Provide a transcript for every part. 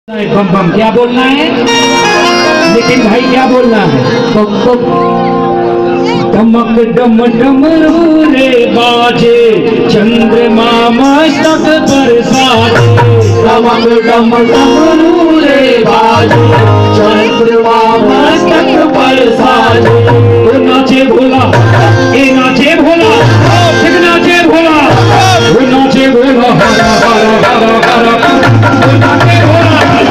बम बम क्या बोलना है? लेकिन भाई क्या बोलना है? बम बम धमक डम डमरू रे बाजे, चंद्रमा मस्तक पर साजे। धमक डम डमरू रे बाजे, चंद्रमा मस्तक पर साजे। वो नाचे भोला, ये नाचे भोला, एक नाचे भोला, वो नाचे भोला, हरा हरा हरा हरा, वो नाचे भोला,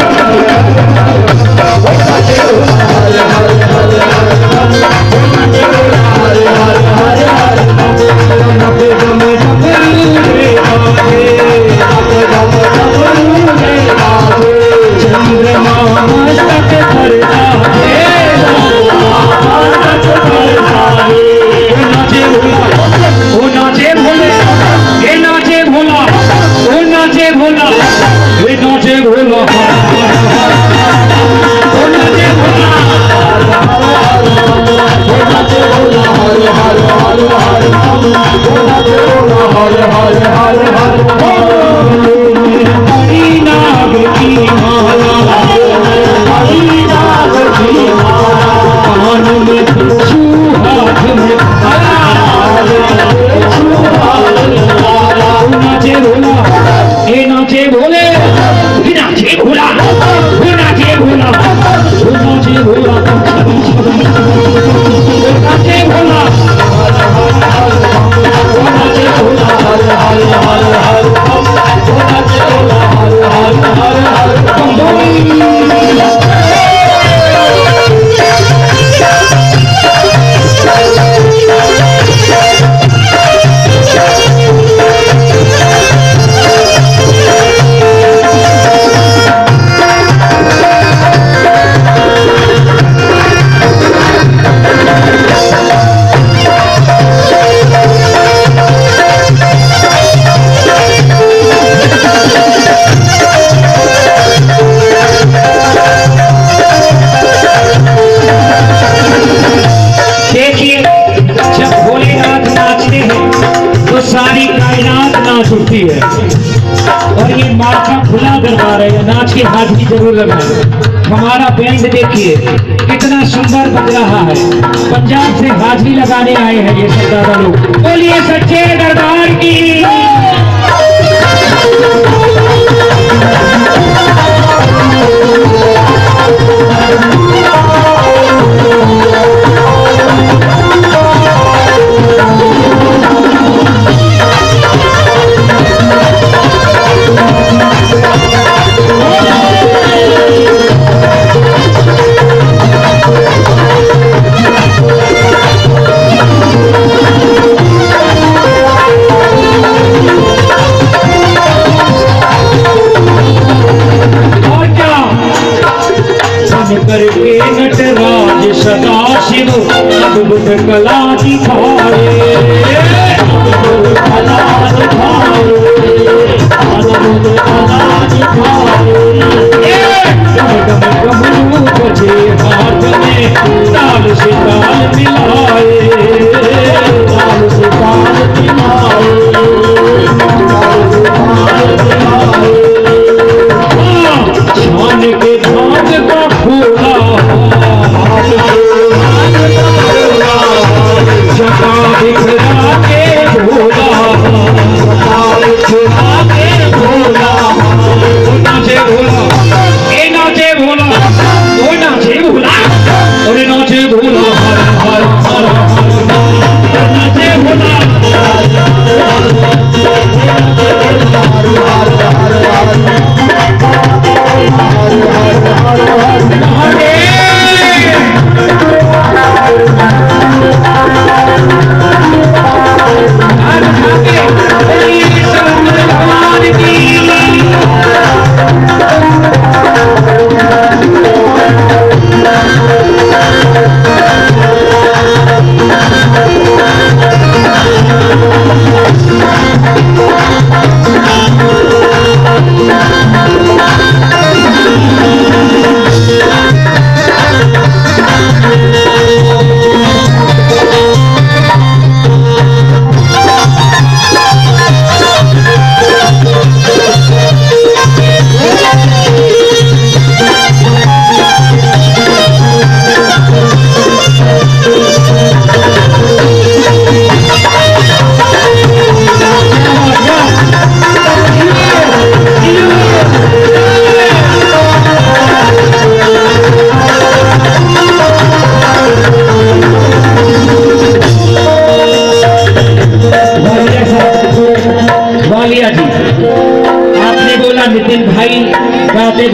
सारी कायनात नाच उठती है। और ये मार्का खुला दरबार है, नाच की हाजिरी जरूर लगाएं। हमारा बैंड देखिए कितना सुंदर बज रहा है। पंजाब से हाजिरी लगाने आए हैं ये सब दादा लोग। बोलिए सच्चे दरबार की। करके नटराज सदा शिव अद्भुत कला दिखाए, अद्भुत कला दिखाए, अद्भुत कला दिखाए। डम डमरू बजे हाथ में, ताल से ताल मिलाए, ताल से ताल मिलाए, ताल से ताल मिलाए। छान के धाग का फूला जगा बिखरा के भोला,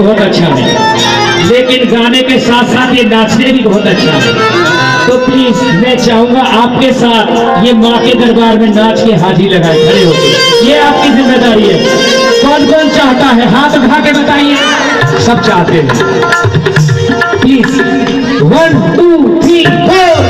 बहुत अच्छा है, लेकिन गाने के साथ साथ ये नाचने भी बहुत अच्छा है। तो प्लीज मैं चाहूंगा आपके साथ ये माँ के दरबार में नाच के हाजिरी लगाए खड़े होकर। ये आपकी जिम्मेदारी है। कौन कौन चाहता है हाथ उठा के बताइए। सब चाहते हैं। प्लीज 1 2 3 4।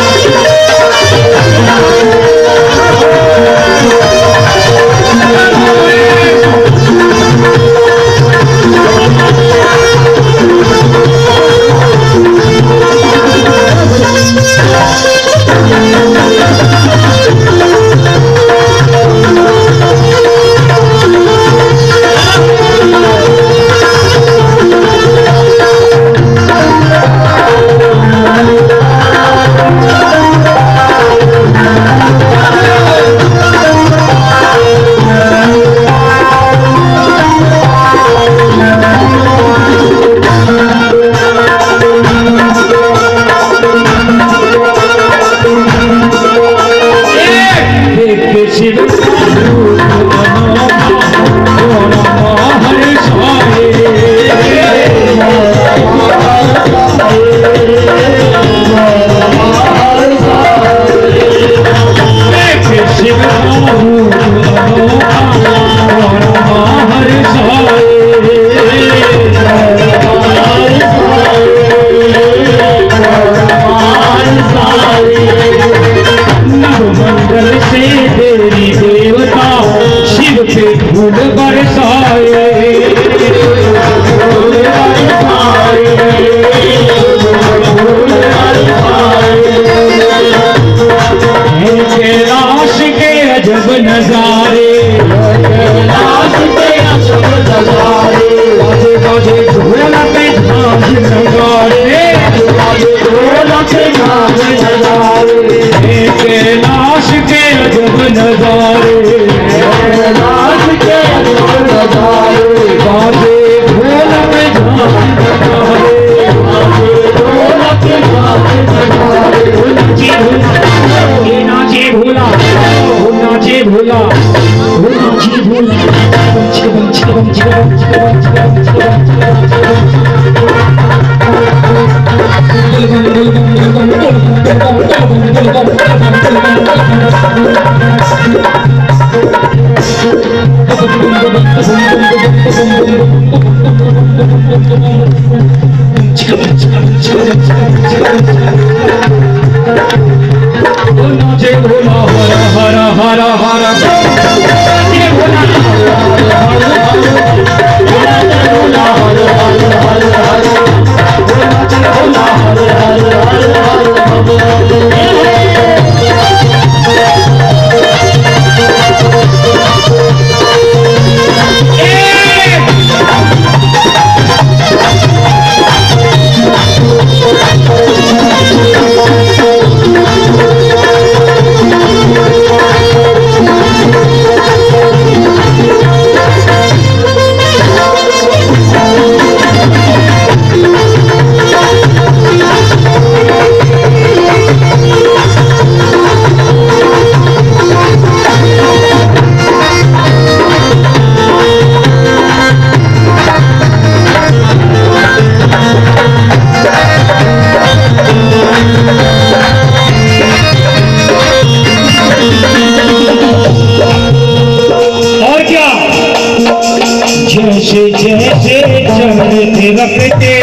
जैसे जैसे चलते रखते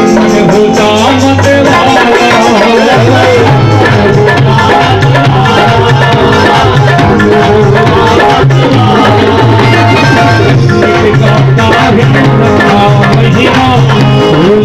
होता मत महिमा